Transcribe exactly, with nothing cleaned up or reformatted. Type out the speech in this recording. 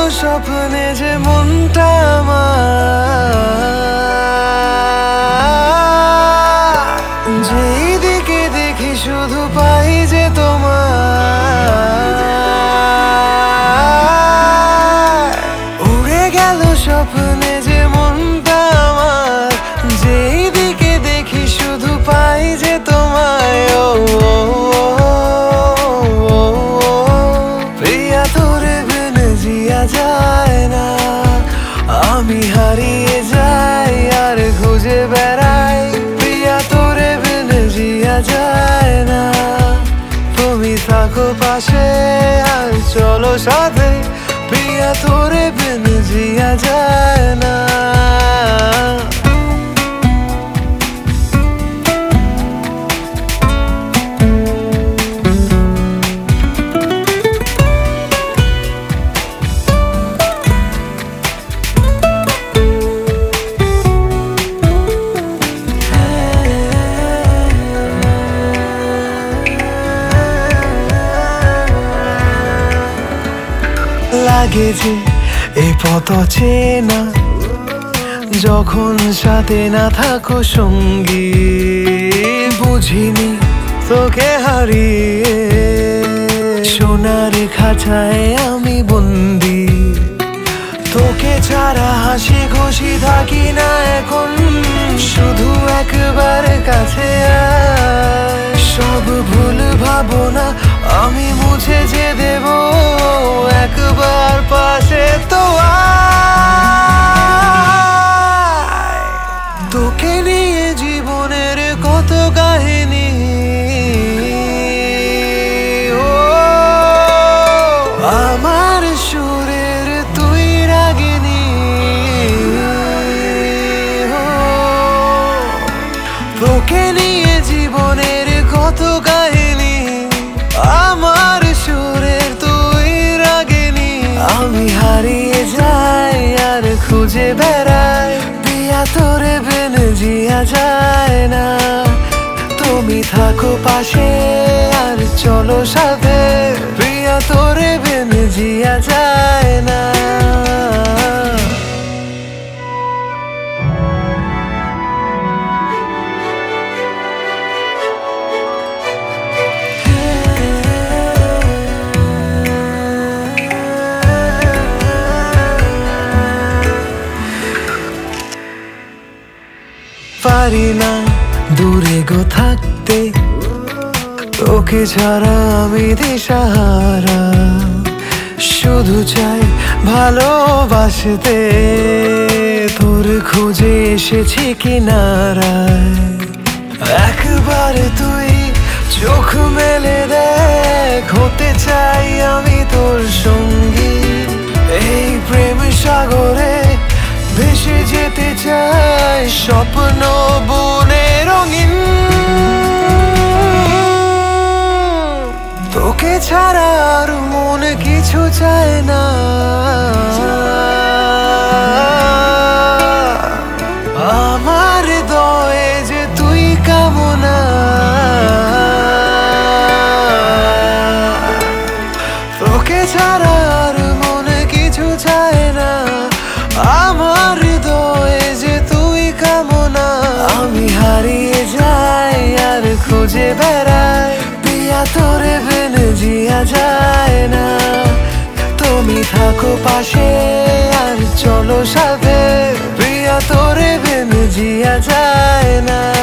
স্বপ্নে যে মনটা আমার, যেই দিকে দেখি শুধু পাই যে তোমার। উড়ে গেল স্বপ্নে যে মনটা আমার, যেই দিকে দেখি শুধু পাই যে তোমায়। ও প্রিয়া তোরে বিনে জিয়া যায় না, আমি হারিয়ে যাই আর খুঁজে বেড়াই। প্রিয়া তোরে বিনে জিয়া যায় না, তুমি থাকো পাশে আর চলো সাথে। প্রিয়া তোরে বিনে জিয়া যায় না। লাগে যে এই পথ চেনা, যখন সাথে না থাকো সঙ্গী। বুঝিনি তোকে হারিয়ে সোনার খাঁচায় আমি বন্দি। তোকে ছাড়া হাসি খুশি থাকি না এখন, শুধু একবার কাছে আয়। সব ভুল ভাবনা আমি মুছে যে দেব, একবার পাশে তো আয়। তোকে নিয়ে জীবনের কত কাহিনী, ও আমার সুরের তুই রাগিনী। তোকে নিয়ে জীবনের কত কাহিনী, আমার সুরের তুই রাগিনী। আমি হারিয়ে যাই আর খুঁজে বেড়াই, প্রিয়া তোরে বিনে জিয়া যায় না। তুমি থাকো পাশে আর চলো সাথে, প্রিয়া তোরে বিনে জিয়া যায় না। পারি না দূরে গো থাকতে, তোকে ছাড়া আমি দিশাহারা। শুধু চাই ভালোবাসতে, তোর খুঁজে এসেছি কিনারায়। একবার তুই চোখ মেলে দেখ, হতে চাই আমি তোর সঙ্গী। এই প্রেম সাগরে ভেসে যেতে চাই, স্বপ্ন বনে রঙিন। তোকে ছাড়া আর মন কিছু চায় না, আমার হৃদয়ে যে তুই কামনা। তোকে ছাড়া আর মন কিছু চায় না, আমার হৃদয়ে যে তুই কামনা। আমি হারিয়ে যাই আর খুঁজে বেড়াই, প্রিয়া তোরে বিনে জিয়া যায় না। তুমি থাকো পাশে আর চলো সাথে, প্রিয়া তোরে বিনে জিয়া যায় না।